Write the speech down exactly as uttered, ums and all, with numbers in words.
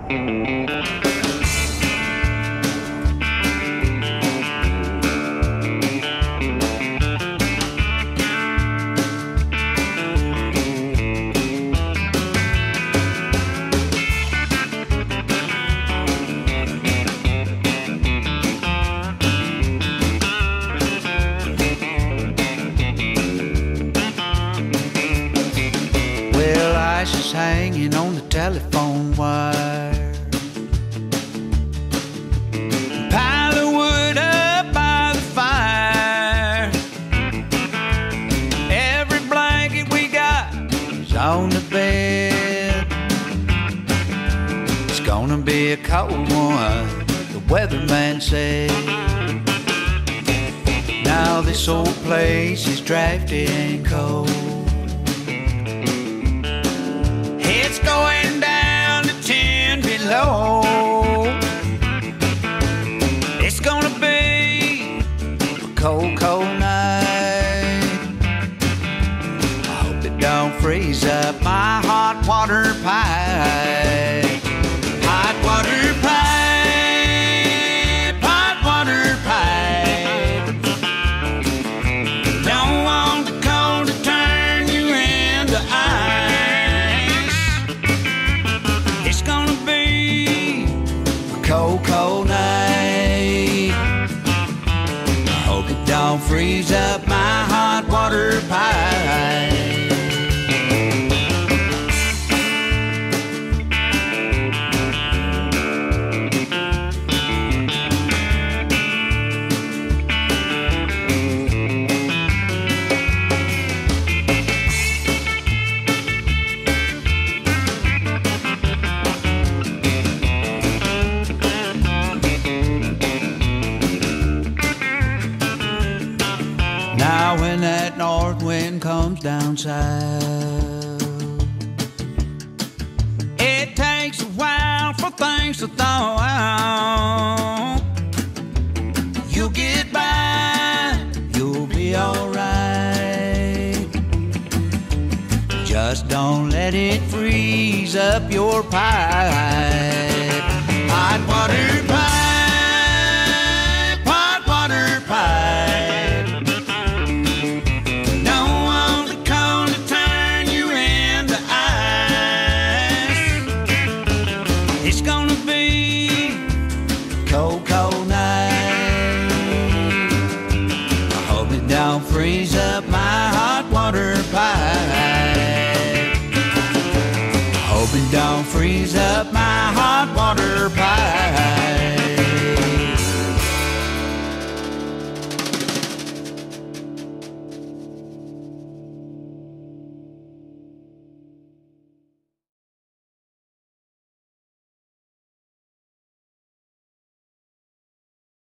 Is hanging on the telephone wire. Pile of wood up by the fire. Every blanket we got is on the bed. It's gonna be a cold one, the weatherman said. Now this old place is drafty and cold. It's going down to ten below. It's gonna be a cold, cold night. I hope it don't freeze up my hot water pipe. Hot water pipe, hot water pipe. Don't want the cold to turn you into ice. It's gonna be a cold, cold night. I hope it don't freeze up my hot water pipe. Now when that north wind comes down south, it takes a while for things to thaw out. You'll get by, you'll be alright. Just don't let it freeze up your pipe. Hot water pipe, hot water pipe. It's gonna be cold, cold night. I hope it don't freeze up my hot water pipe. I hope it don't freeze up my